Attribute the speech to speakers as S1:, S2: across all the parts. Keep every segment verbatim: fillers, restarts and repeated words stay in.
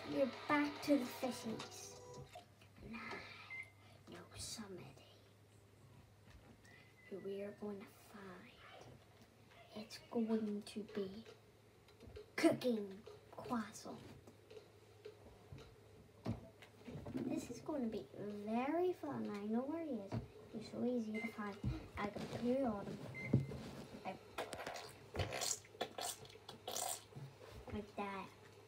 S1: we're back to the fishies. And I know somebody who we are going to find. It's going to be cooking croissant. This is going to be very fun. I know where he is. He's so easy to find. I got two on him. I, like that.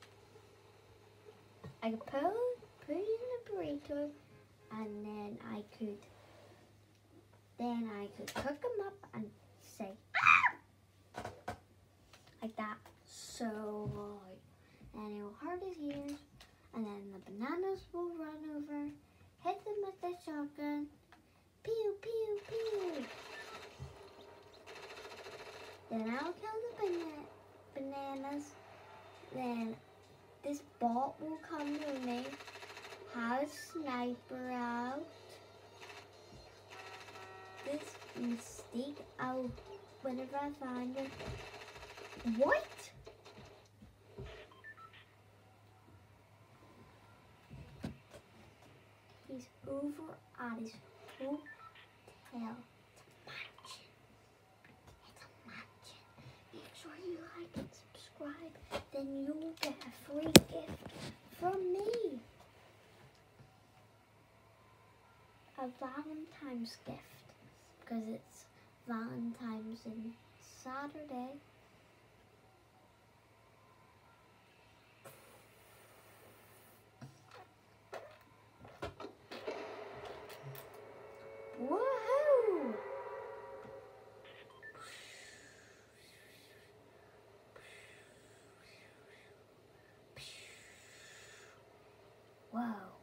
S1: I could put, put it in the burrito, and then I could, then I could cook them up and say, ah! Like that. So hard. And it'll hurt his ears, and then the bananas will run over, hit them with the shotgun, pew, pew, pew. Then I'll kill the bana bananas. Then this bot will come to me, have a sniper out. This mistake out whenever I find her. What? He's over at his hotel. It's a mansion. It's a mansion. Make sure you like and subscribe. Then you'll get a free gift from me. A Valentine's gift. Because it's Valentine's and Saturday. Woohoo! Whoa.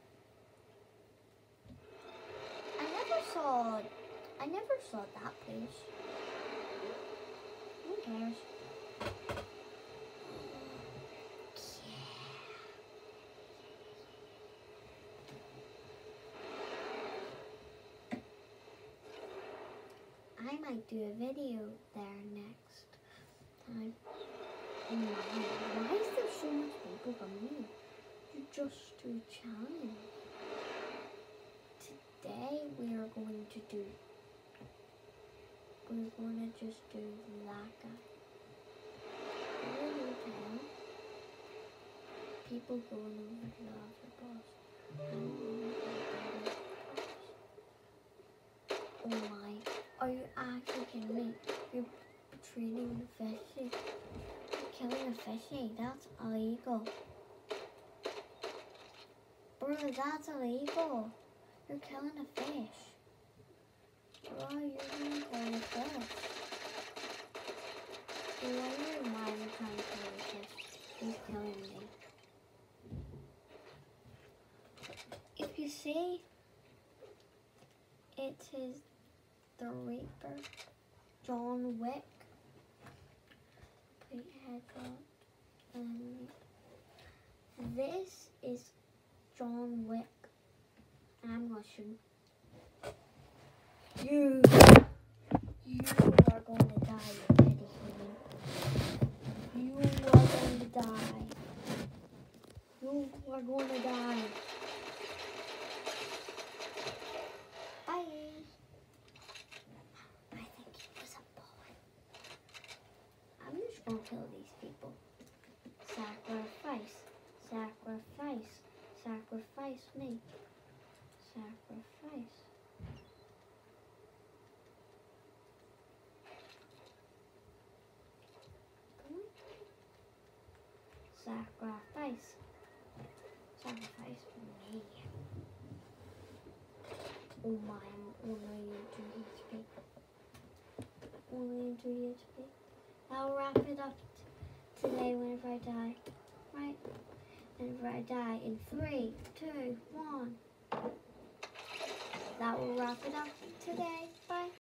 S1: I never saw, I never saw that place. Who cares? I might do a video there next time. Oh my, why is there so much people coming here? You just do a challenge. Today we are going to do, we're going to just do that guy. Hotel. People going over to the other boss. Oh my. Are you actually kidding me? You're treating the fishy. You're killing a fishy. That's illegal. Bro, that's illegal. You're killing a fish. Bro, you're gonna kill a fish. No wonder why I'm trying to kill a fish. He's killing me. If you see, it is the Reaper, John Wick. Put your head on. And this is John Wick. And I'm gonna shoot. You, you are going to die, you petty human. You are going to die. You are going to die. Bye. I'm just gonna kill these people. Sacrifice, sacrifice, sacrifice me. Sacrifice. Sacrifice. Sacrifice me. Oh my, only two H P. Only two H P. I'll wrap it up today whenever I die. Right? Whenever I die in three, two, one. That will wrap it up today. Bye.